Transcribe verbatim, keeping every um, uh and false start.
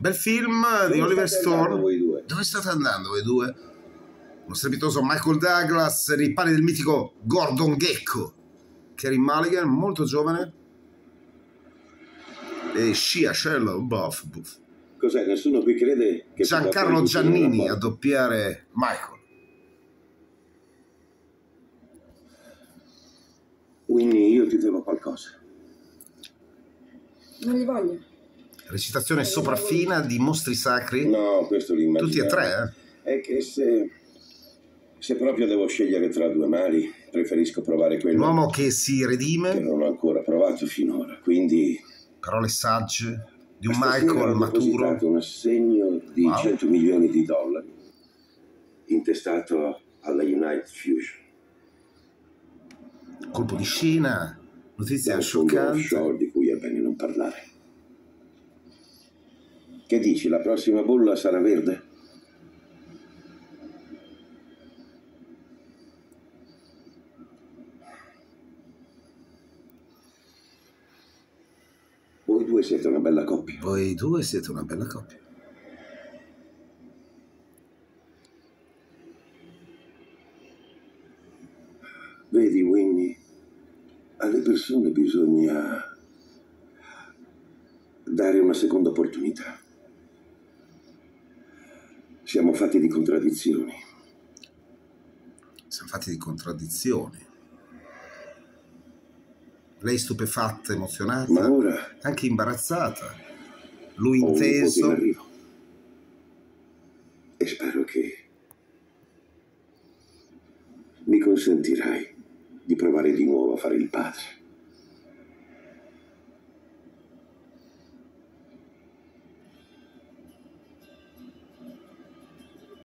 Bel film di Oliver Stone. Dove state andando voi due? Lo strepitoso Michael Douglas nei panni del mitico Gordon Gekko. Carey Mulligan, molto giovane. E Shia Sherlock Buff. Buff. Cos'è? Nessuno qui crede che Giancarlo Giannini a doppiare Michael. Winnie, io ti devo qualcosa. Non li voglio. Recitazione sopraffina di mostri sacri. No, questo l'immagino. Tutti e tre, eh? È che se... se proprio devo scegliere tra due mali, preferisco provare quello... L'uomo che si redime. Che non ho ancora provato finora, quindi... Parole sagge di un Stasera Michael ho maturo. depositato un assegno di Wow. cento milioni di dollari intestato alla United Fusion. Colpo di scena, notizia Da un fondo scioccante. offshore di cui è bene non parlare. Che dici, la prossima bolla sarà verde? Voi due siete una bella coppia. Voi due siete una bella coppia. Vedi, Winnie, alle persone bisogna dare una seconda opportunità. Siamo fatti di contraddizioni. Siamo fatti di contraddizioni. Lei stupefatta, emozionata, Ma ora anche imbarazzata. Lui ho un nipote in inteso. arrivo. E spero che mi consentirai di provare di nuovo a fare il padre.